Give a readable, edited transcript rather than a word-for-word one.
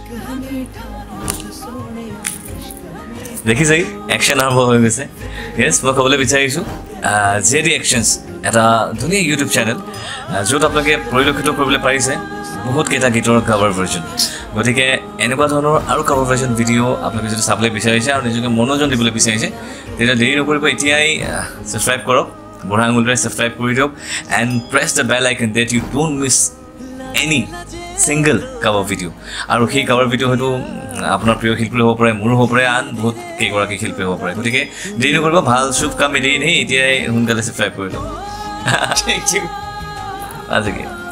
দেখিছে একশন আৰম্ভ হৈ গৈছে ইয়েস মই ক'বলৈ বিচাৰিছোঁ জেডি একশনছ এটা ধুনীয়া ইউটিউব চেনেল য'ত আপোনালোকে পৰিলক্ষিত কৰিবলৈ পাৰিছে বহুত কেইটা গীতৰ কভাৰ ভাৰ্জন গতিকে এনেকুৱা ধৰণৰ আৰু কভাৰ ভাৰ্জন ভিডিঅ' আপোনালোকে যদি চাবলৈ বিচাৰিছে আৰু নিজকে মনোৰঞ্জন দিবলৈ বিচাৰিছে তেতিয়া দেৰি নকৰিব এতিয়াই ছাবস্ক্ৰাইব কৰক বুঢ়া আঙুলিৰে ছাবস্ক্ৰাইব কৰি দিয়ক and press the bell icon that you don't miss any single cover video' আৰু সেই কভাৰ ভিডিঅ' হয়তো আপোনাৰ প্ৰিয় শিল্পী হ'ব পাৰে মোৰো হ'ব পাৰে আন বহুত কেইগৰাকী শিল্পী হ'ব পাৰে গতিকে দেৰি নকৰিব ভাল শুভ কাম এদিন এতিয়াই সোনকালে ছাবস্ক্ৰাইব কৰি দিয়ক থেংক ইউ আজিকে